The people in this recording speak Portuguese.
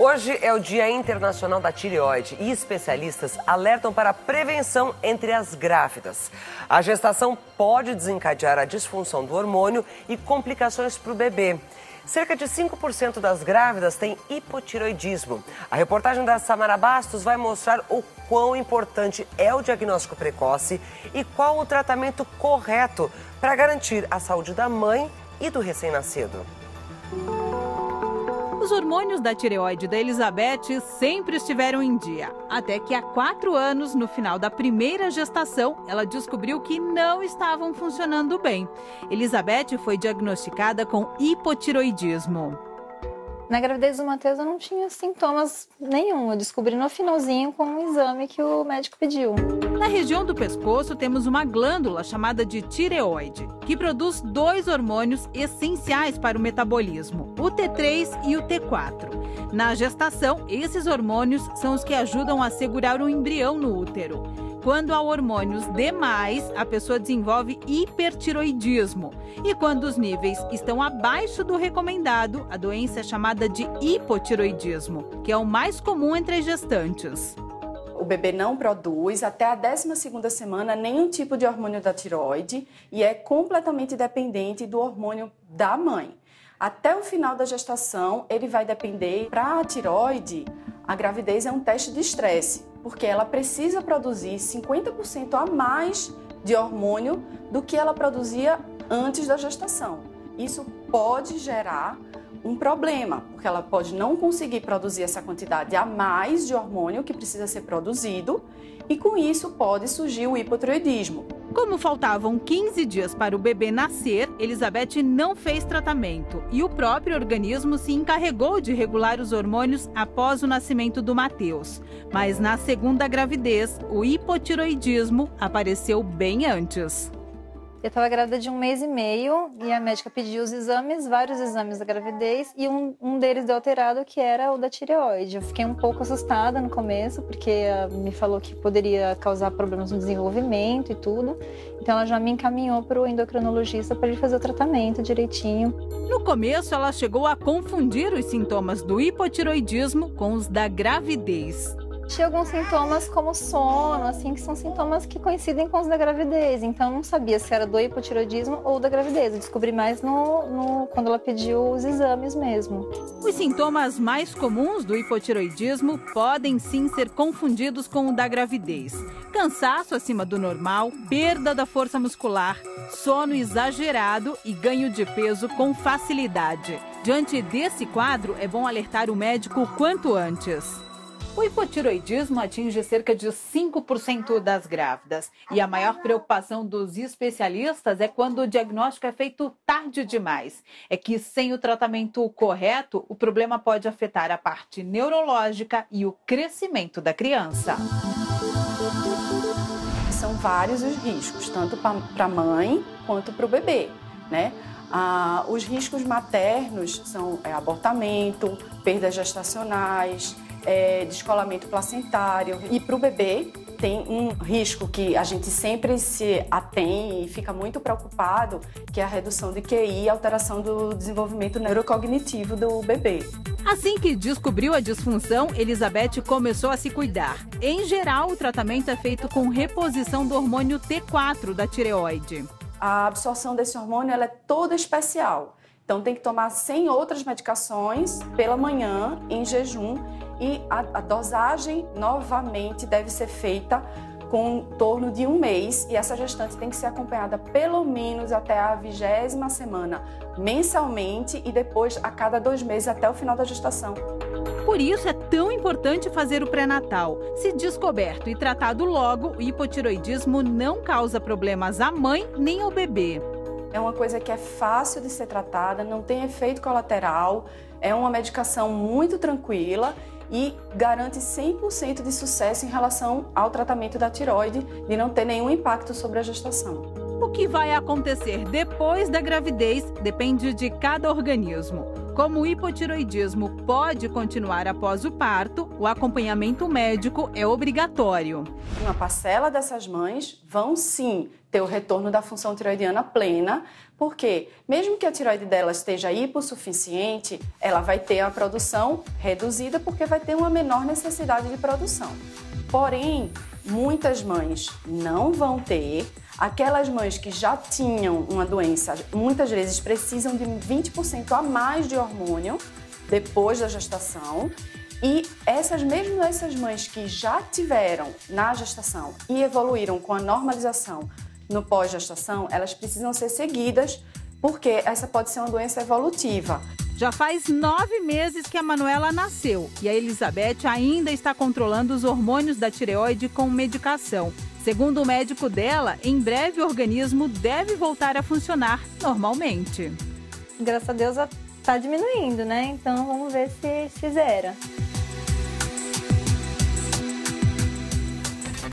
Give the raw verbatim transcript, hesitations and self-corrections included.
Hoje é o Dia Internacional da Tireoide e especialistas alertam para a prevenção entre as grávidas. A gestação pode desencadear a disfunção do hormônio e complicações para o bebê. Cerca de cinco por cento das grávidas têm hipotireoidismo. A reportagem da Samara Bastos vai mostrar o quão importante é o diagnóstico precoce e qual o tratamento correto para garantir a saúde da mãe e do recém-nascido. Os hormônios da tireoide da Elizabeth sempre estiveram em dia. Até que há quatro anos, no final da primeira gestação, ela descobriu que não estavam funcionando bem. Elizabeth foi diagnosticada com hipotireoidismo. Na gravidez do Matheus eu não tinha sintomas nenhum. Eu descobri no finalzinho com um exame que o médico pediu. Na região do pescoço temos uma glândula chamada de tireoide, que produz dois hormônios essenciais para o metabolismo, o T três e o T quatro. Na gestação, esses hormônios são os que ajudam a segurar o embrião no útero. Quando há hormônios demais, a pessoa desenvolve hipertireoidismo. E quando os níveis estão abaixo do recomendado, a doença é chamada de hipotireoidismo, que é o mais comum entre as gestantes. O bebê não produz até a décima segunda semana nenhum tipo de hormônio da tireoide e é completamente dependente do hormônio da mãe. Até o final da gestação, ele vai depender. Para a tireoide, a gravidez é um teste de estresse, porque ela precisa produzir cinquenta por cento a mais de hormônio do que ela produzia antes da gestação. Isso pode gerar um problema, porque ela pode não conseguir produzir essa quantidade a mais de hormônio que precisa ser produzido e com isso pode surgir o hipotireoidismo. Como faltavam quinze dias para o bebê nascer, Elizabeth não fez tratamento e o próprio organismo se encarregou de regular os hormônios após o nascimento do Matheus. Mas na segunda gravidez, o hipotireoidismo apareceu bem antes. Eu estava grávida de um mês e meio e a médica pediu os exames, vários exames da gravidez e um, um deles deu alterado, que era o da tireoide. Eu fiquei um pouco assustada no começo, porque me falou que poderia causar problemas no desenvolvimento e tudo. Então ela já me encaminhou para o endocrinologista para ele fazer o tratamento direitinho. No começo, ela chegou a confundir os sintomas do hipotireoidismo com os da gravidez. Tinha alguns sintomas como sono, assim, que são sintomas que coincidem com os da gravidez. Então, eu não sabia se era do hipotireoidismo ou da gravidez. Eu descobri mais no, no, quando ela pediu os exames mesmo. Os sintomas mais comuns do hipotireoidismo podem sim ser confundidos com o da gravidez. Cansaço acima do normal, perda da força muscular, sono exagerado e ganho de peso com facilidade. Diante desse quadro, é bom alertar o médico o quanto antes. O hipotireoidismo atinge cerca de cinco por cento das grávidas e a maior preocupação dos especialistas é quando o diagnóstico é feito tarde demais. É que sem o tratamento correto, o problema pode afetar a parte neurológica e o crescimento da criança. São vários os riscos, tanto para a mãe quanto para o bebê, né? Ah, os riscos maternos são é, abortamento, perdas gestacionais, É, descolamento placentário. E para o bebê tem um risco que a gente sempre se atém e fica muito preocupado, que é a redução de Q I e alteração do desenvolvimento neurocognitivo do bebê. Assim que descobriu a disfunção, Elizabeth começou a se cuidar. Em geral, o tratamento é feito com reposição do hormônio T quatro da tireoide. A absorção desse hormônio ela é toda especial. Então tem que tomar sem outras medicações pela manhã, em jejum, e a, a dosagem novamente deve ser feita com em torno de um mês e essa gestante tem que ser acompanhada pelo menos até a vigésima semana, mensalmente e depois a cada dois meses até o final da gestação. Por isso é tão importante fazer o pré-natal. Se descoberto e tratado logo, o hipotireoidismo não causa problemas à mãe nem ao bebê. É uma coisa que é fácil de ser tratada, não tem efeito colateral, é uma medicação muito tranquila e garante cem por cento de sucesso em relação ao tratamento da tireoide, de não ter nenhum impacto sobre a gestação. O que vai acontecer depois da gravidez depende de cada organismo. Como o hipotireoidismo pode continuar após o parto, o acompanhamento médico é obrigatório. Uma parcela dessas mães vão sim ter o retorno da função tireoidiana plena, porque mesmo que a tireoide dela esteja hipossuficiente, ela vai ter a produção reduzida porque vai ter uma menor necessidade de produção. Porém, muitas mães não vão ter. Aquelas mães que já tinham uma doença, muitas vezes precisam de vinte por cento a mais de hormônio depois da gestação. E essas, mesmo essas mães que já tiveram na gestação e evoluíram com a normalização no pós-gestação, elas precisam ser seguidas, porque essa pode ser uma doença evolutiva. Já faz nove meses que a Manuela nasceu e a Elizabeth ainda está controlando os hormônios da tireoide com medicação. Segundo o médico dela, em breve o organismo deve voltar a funcionar normalmente. Graças a Deus está diminuindo, né? Então vamos ver se, se zera.